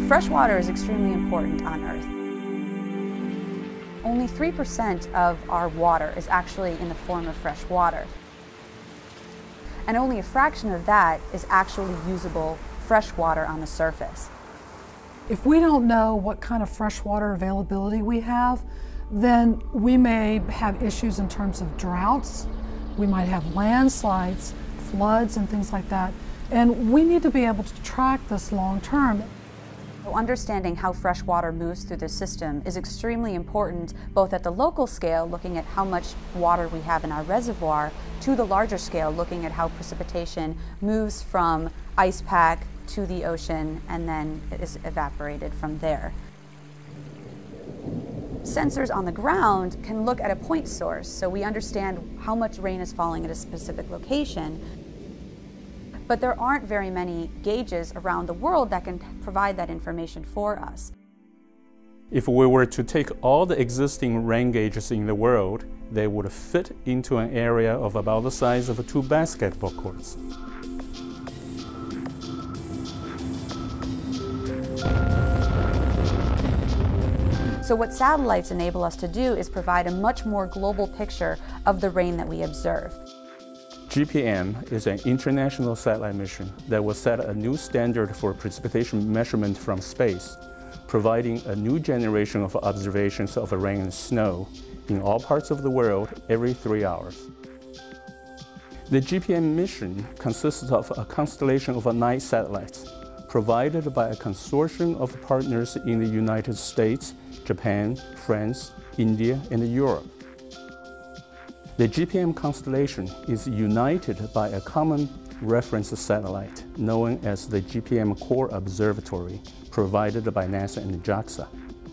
Fresh water is extremely important on Earth. Only 3% of our water is actually in the form of fresh water. And only a fraction of that is actually usable fresh water on the surface. If we don't know what kind of freshwater availability we have, then we may have issues in terms of droughts. We might have landslides, floods, and things like that. And we need to be able to track this long term. Understanding how fresh water moves through the system is extremely important, both at the local scale, looking at how much water we have in our reservoir, to the larger scale, looking at how precipitation moves from ice pack to the ocean and then is evaporated from there. Sensors on the ground can look at a point source, so we understand how much rain is falling at a specific location. But there aren't very many gauges around the world that can provide that information for us. If we were to take all the existing rain gauges in the world, they would fit into an area of about the size of 2 basketball courts. So what satellites enable us to do is provide a much more global picture of the rain that we observe. GPM is an international satellite mission that will set a new standard for precipitation measurement from space, providing a new generation of observations of rain and snow in all parts of the world every 3 hours. The GPM mission consists of a constellation of 9 satellites provided by a consortium of partners in the United States, Japan, France, India, and Europe. The GPM constellation is united by a common reference satellite known as the GPM Core Observatory, provided by NASA and JAXA.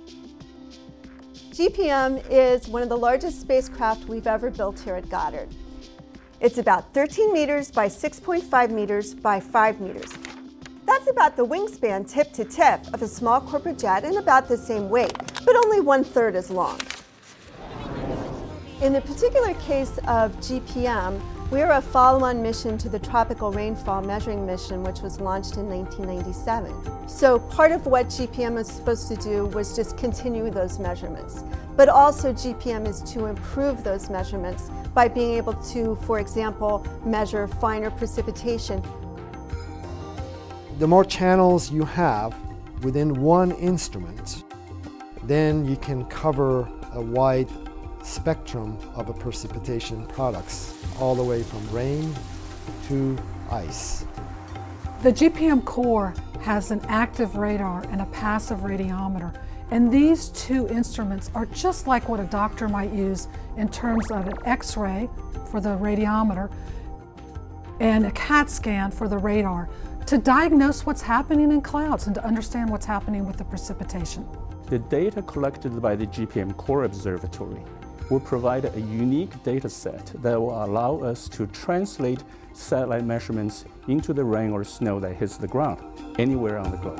GPM is one of the largest spacecraft we've ever built here at Goddard. It's about 13 meters by 6.5 meters by 5 meters. That's about the wingspan tip to tip of a small corporate jet and about the same weight, but only 1/3 as long. In the particular case of GPM, we are a follow-on mission to the Tropical Rainfall Measuring Mission, which was launched in 1997. So part of what GPM was supposed to do was just continue those measurements. But also GPM is to improve those measurements by being able to, for example, measure finer precipitation. The more channels you have within one instrument, then you can cover a wide spectrum of a precipitation products, all the way from rain to ice. The GPM core has an active radar and a passive radiometer, and these 2 instruments are just like what a doctor might use in terms of an X-ray for the radiometer and a CAT scan for the radar to diagnose what's happening in clouds and to understand what's happening with the precipitation. The data collected by the GPM Core Observatory will provide a unique data set that will allow us to translate satellite measurements into the rain or snow that hits the ground anywhere on the globe.